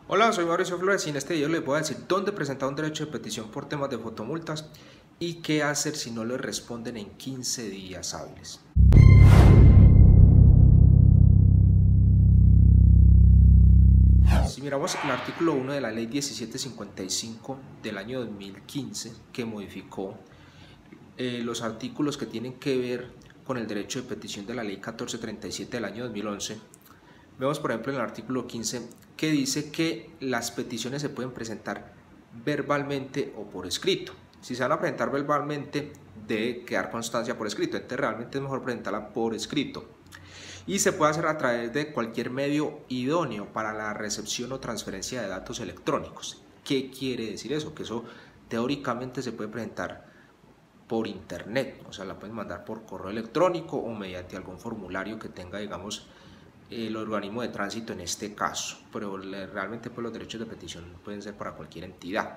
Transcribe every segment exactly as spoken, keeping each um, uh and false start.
Hola, soy Mauricio Flores y en este video les voy a decir dónde presentar un derecho de petición por temas de fotomultas y qué hacer si no le responden en quince días hábiles. Si miramos el artículo uno de la ley diecisiete cincuenta y cinco del año dos mil quince, que modificó eh, los artículos que tienen que ver con el derecho de petición de la ley catorce treinta y siete del año dos mil once, vemos por ejemplo en el artículo quince que dice que las peticiones se pueden presentar verbalmente o por escrito. Si se van a presentar verbalmente, debe quedar constancia por escrito, entonces realmente es mejor presentarla por escrito. Y se puede hacer a través de cualquier medio idóneo para la recepción o transferencia de datos electrónicos. ¿Qué quiere decir eso? Que eso teóricamente se puede presentar por internet, o sea, la pueden mandar por correo electrónico o mediante algún formulario que tenga, digamos, el organismo de tránsito en este caso, pero realmente pues los derechos de petición pueden ser para cualquier entidad.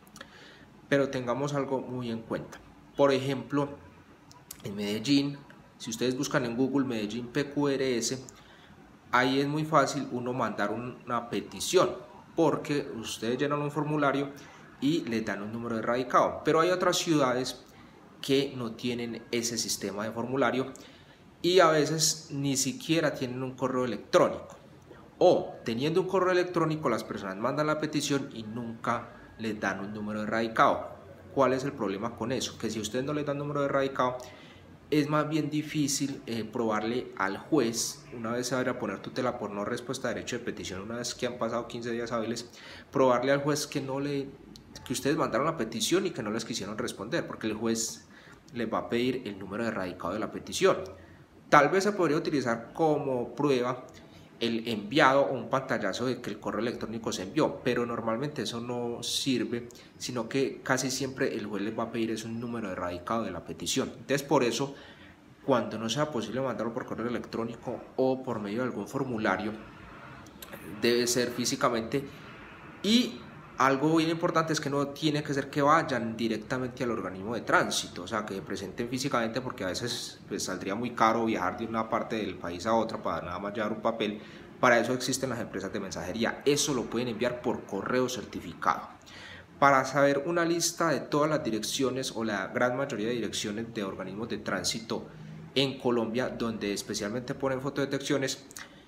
Pero tengamos algo muy en cuenta. Por ejemplo, en Medellín, si ustedes buscan en Google Medellín P Q R S, ahí es muy fácil uno mandar una petición, porque ustedes llenan un formulario y les dan un número de radicado. Pero hay otras ciudades que no tienen ese sistema de formulario y a veces ni siquiera tienen un correo electrónico, o teniendo un correo electrónico las personas mandan la petición y nunca les dan un número de radicado. ¿Cuál es el problema con eso? Que si ustedes no les dan número de radicado, es más bien difícil eh, probarle al juez, una vez se vaya a poner tutela por no respuesta de derecho de petición, una vez que han pasado quince días hábiles, probarle al juez que no le que ustedes mandaron la petición y que no les quisieron responder, porque el juez les va a pedir el número de radicado de la petición. Tal vez se podría utilizar como prueba el enviado o un pantallazo de que el correo electrónico se envió, pero normalmente eso no sirve, sino que casi siempre el juez les va a pedir es un número de radicado de la petición. Entonces, por eso, cuando no sea posible mandarlo por correo electrónico o por medio de algún formulario, debe ser físicamente. Y algo bien importante es que no tiene que ser que vayan directamente al organismo de tránsito, o sea, que se presenten físicamente, porque a veces pues, saldría muy caro viajar de una parte del país a otra para nada más llevar un papel. Para eso existen las empresas de mensajería, eso lo pueden enviar por correo certificado. Para saber una lista de todas las direcciones o la gran mayoría de direcciones de organismos de tránsito en Colombia, donde especialmente ponen fotodetecciones,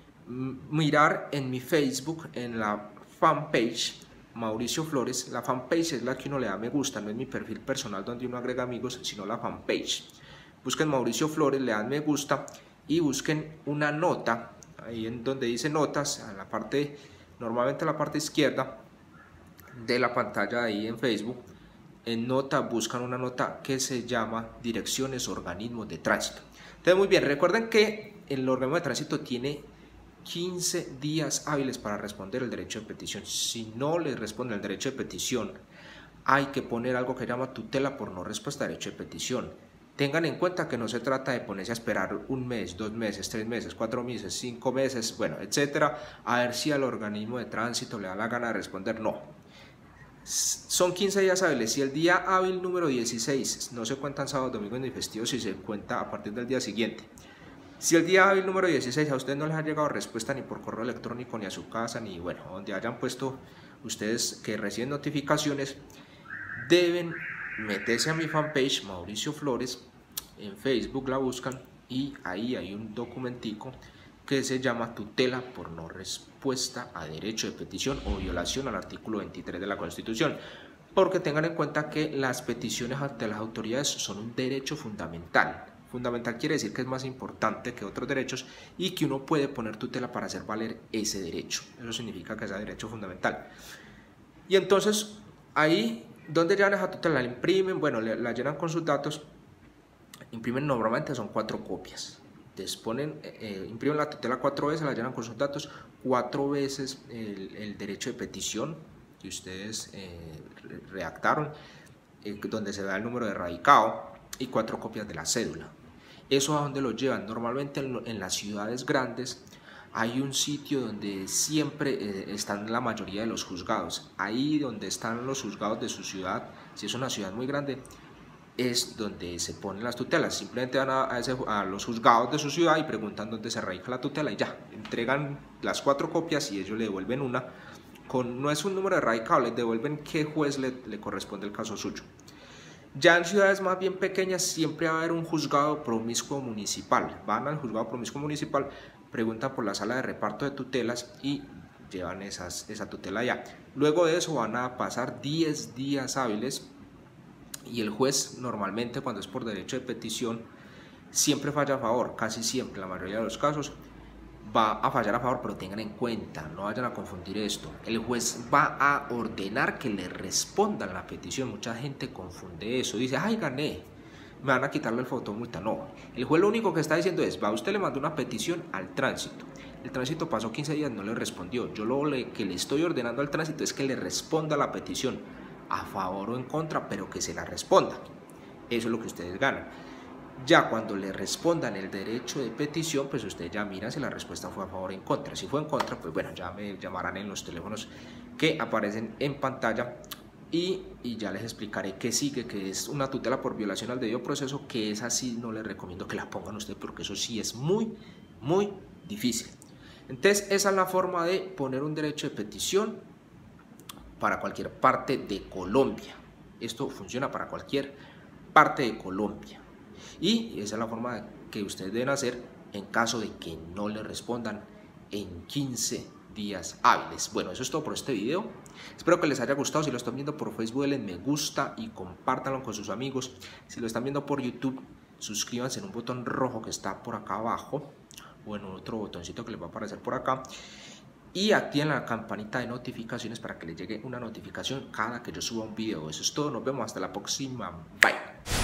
mirar en mi Facebook, en la fanpage Mauricio Flores. La fanpage es la que uno le da me gusta, no es mi perfil personal donde uno agrega amigos, sino la fanpage. Busquen Mauricio Flores, le dan me gusta y busquen una nota, ahí en donde dice notas, a la parte, normalmente a la parte izquierda de la pantalla ahí en Facebook, en nota buscan una nota que se llama direcciones organismos de tránsito. Entonces, muy bien, recuerden que el organismo de tránsito tiene quince días hábiles para responder el derecho de petición. Si no le responde el derecho de petición, hay que poner algo que se llama tutela por no respuesta de derecho de petición. Tengan en cuenta que no se trata de ponerse a esperar un mes, dos meses, tres meses, cuatro meses, cinco meses, bueno, etcétera, a ver si al organismo de tránsito le da la gana de responder. No. Son quince días hábiles. Si el día hábil número dieciséis no se cuentan sábados, domingos ni festivos, si se cuenta a partir del día siguiente. Si el día hábil número dieciséis a ustedes no les ha llegado respuesta ni por correo electrónico, ni a su casa, ni bueno, donde hayan puesto ustedes que reciben notificaciones, deben meterse a mi fanpage Mauricio Flores, en Facebook la buscan y ahí hay un documentico que se llama tutela por no respuesta a derecho de petición o violación al artículo veintitrés de la Constitución, porque tengan en cuenta que las peticiones ante las autoridades son un derecho fundamental. Fundamental quiere decir que es más importante que otros derechos y que uno puede poner tutela para hacer valer ese derecho. Eso significa que sea derecho fundamental. Y entonces, ahí, ¿dónde llevan esa tutela? La imprimen, bueno, la llenan con sus datos, imprimen normalmente son cuatro copias. Entonces ponen, eh, imprimen la tutela cuatro veces, la llenan con sus datos, cuatro veces el, el derecho de petición que ustedes eh, redactaron, eh, donde se da el número de radicado, y cuatro copias de la cédula. ¿Eso a dónde lo llevan? Normalmente en, en las ciudades grandes hay un sitio donde siempre eh, están la mayoría de los juzgados. Ahí donde están los juzgados de su ciudad, si es una ciudad muy grande, es donde se ponen las tutelas. Simplemente van a, a, ese, a los juzgados de su ciudad y preguntan dónde se radica la tutela y ya, entregan las cuatro copias y ellos le devuelven una con, no es un número erradicable, devuelven qué juez le, le corresponde el caso suyo. Ya en ciudades más bien pequeñas siempre va a haber un juzgado promiscuo municipal. Van al juzgado promiscuo municipal, preguntan por la sala de reparto de tutelas y llevan esas, esa tutela allá. Luego de eso van a pasar diez días hábiles y el juez normalmente, cuando es por derecho de petición, siempre falla a favor, casi siempre, la mayoría de los casos va a fallar a favor, pero tengan en cuenta, no vayan a confundir esto, el juez va a ordenar que le respondan la petición. Mucha gente confunde eso, dice, ay, gané, me van a quitarle el fotomulta. No, el juez lo único que está diciendo es, va, usted le mandó una petición al tránsito, el tránsito pasó quince días, no le respondió, yo lo que le estoy ordenando al tránsito es que le responda la petición, a favor o en contra, pero que se la responda. Eso es lo que ustedes ganan. Ya cuando le respondan el derecho de petición, pues ustedes ya miran si la respuesta fue a favor o en contra. Si fue en contra, pues bueno, ya me llamarán en los teléfonos que aparecen en pantalla y, y ya les explicaré qué sigue, que es una tutela por violación al debido proceso, que es así, no les recomiendo que la pongan ustedes porque eso sí es muy, muy difícil. Entonces, esa es la forma de poner un derecho de petición para cualquier parte de Colombia. Esto funciona para cualquier parte de Colombia. Y esa es la forma que ustedes deben hacer en caso de que no le respondan en quince días hábiles. Bueno, eso es todo por este video. Espero que les haya gustado. Si lo están viendo por Facebook, denle me gusta y compártanlo con sus amigos. Si lo están viendo por YouTube, suscríbanse en un botón rojo que está por acá abajo o en otro botoncito que les va a aparecer por acá. Y activen la campanita de notificaciones para que les llegue una notificación cada que yo suba un video. Eso es todo. Nos vemos hasta la próxima. Bye.